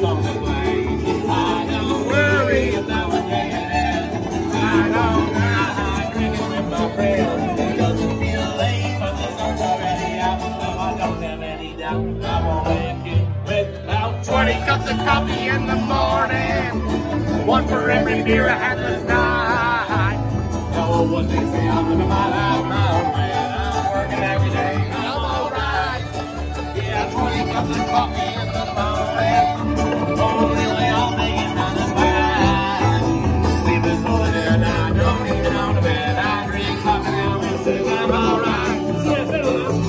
along the way. I don't worry about what day it is. I don't mind drinking with my friends. It doesn't feel late, but the sun's already out. So I don't have any doubt I won't make it without 20 cups of coffee in the morning. One for every beer I had last night. Oh, what they say, I'm living my life my own way. I'm working every day, I'm alright. Yeah, 20 cups of coffee in the morning. Only way I'll make it down the line. Sleep is full and I don't even own a bed. I drink coffee now and say I'm alright. Yeah, settle down.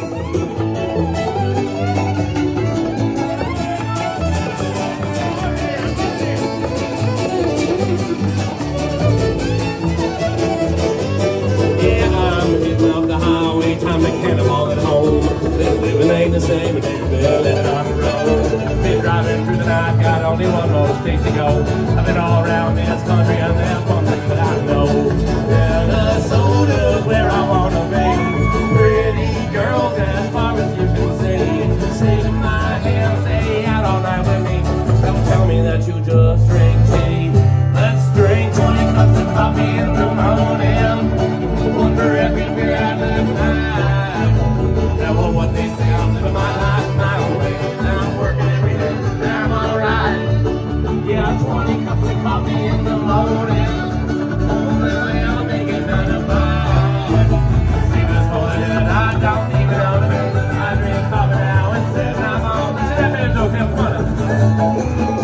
Time to cannonball at home. This living ain't the same as it's been living on the road. Been driving through the night, got only one more state to go. I've been all around this country and there's one thing that I know. Minnesota's where I wanna be. Pretty girls as far as you can see. Shake my hand, stay out all night with me. Don't tell me that you just drink tea. Let's drink 20 cups of coffee in the morning. One for every beer I last night. What they say, I'm living my life my own way. I'm working every day, I'm alright. Yeah, 20 cups of coffee in the morning. Only way I'll make it down to 5. Sleep is full and I don't even know the bed. I drink coffee now and says I'm on the step and don't have fun.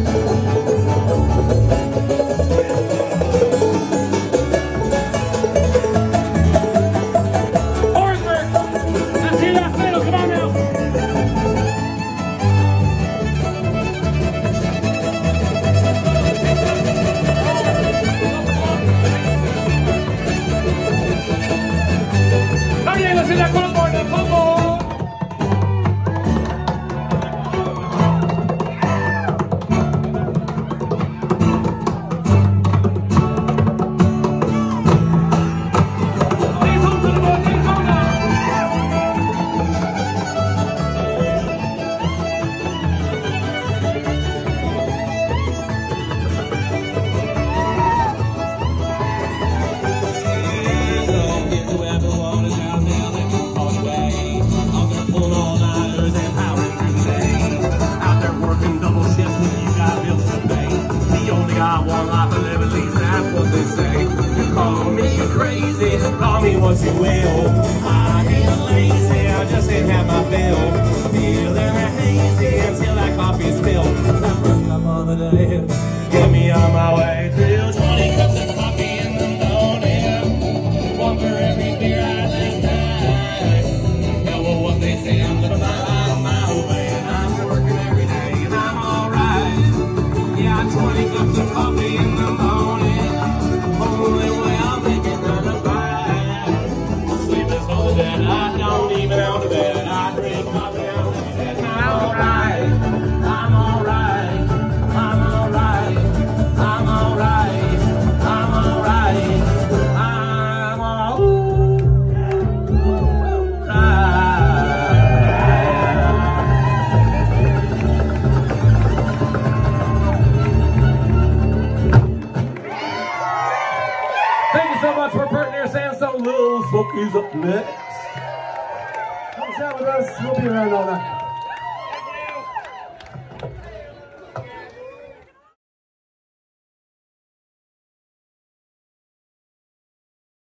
Call me what you will. I ain't lazy, I just ain't have my fill. Feeling hazy until that coffee spilled. That first cup of the day, get me on my way till 20 cups of coffee in the morning. One for every beer I last night. Yeah, well, what they say, I'm living my life my own way. And I'm working every day and I'm alright. Yeah, 20 cups of coffee in the morning. Only way I'll make it down the bed. I don't even own a bed. I drink coffee now and say I'm alright. I'm alright. I'm alright. I'm alright. I'm alright. I'm alright. Thank you so much for partners and some little Smokies up next. Come chat with us. We'll be around all night.